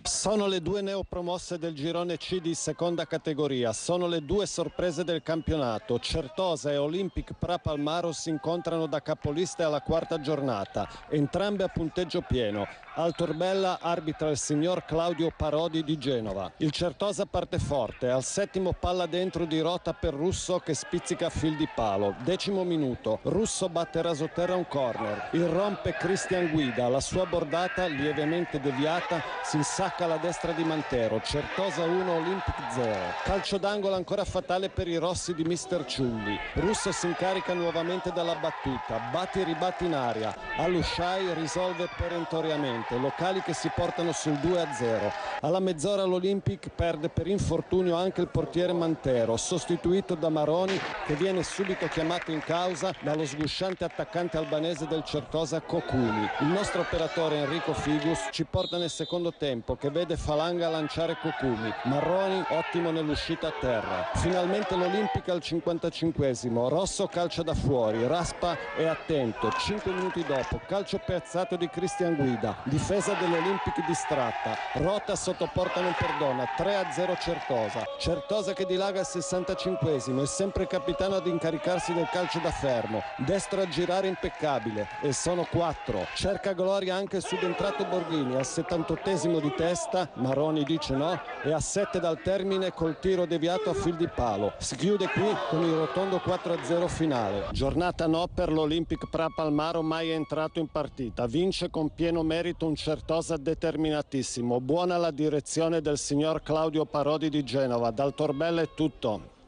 Sono le due neopromosse del girone C di seconda categoria, sono le due sorprese del campionato. Certosa e Olympic Pra-Palmaro si incontrano da capoliste alla quarta giornata, entrambe a punteggio pieno. Al Torbella arbitra il signor Claudio Parodi di Genova. Il Certosa parte forte, al settimo palla dentro di Rota per Russo che spizzica a fil di palo. 10° minuto, Russo batte rasoterra un corner, irrompe Cristian Guida, la sua bordata lievemente deviata si insacca alla destra di Mantero. Certosa 1, Olympic 0. Calcio d'angolo ancora fatale per i rossi di Mister Ciulli. Russo si incarica nuovamente dalla battuta, batti e ribatti in aria. Alusciai risolve perentoriamente, locali che si portano sul 2-0. Alla mezz'ora l'Olympic perde per infortunio anche il portiere Mantero, sostituito da Maroni che viene subito chiamato in causa dallo sgusciante attaccante albanese del Certosa Coculi. Il nostro operatore Enrico Figus ci porta nel secondo tempo che vede Falanga lanciare Cocumi, Marroni ottimo nell'uscita a terra. Finalmente l'Olympic al 55esimo, Rosso calcia da fuori, raspa e attento. 5 minuti dopo, calcio piazzato di Cristian Guida, difesa dell'Olympic distratta, Rota sotto porta non perdona, 3-0 Certosa. Certosa che dilaga al 65esimo, è sempre il capitano ad incaricarsi del calcio da fermo, destro a girare impeccabile e sono 4. Cerca gloria anche il subentrato Borghini al 78esimo di testa, Maroni dice no, e a 7 dal termine col tiro deviato a fil di palo. Si chiude qui con il rotondo 4-0 finale. Giornata no per l'Olympic Pra-Palmaro, mai entrato in partita. Vince con pieno merito un Certosa determinatissimo. Buona la direzione del signor Claudio Parodi di Genova. Dal Torbella è tutto.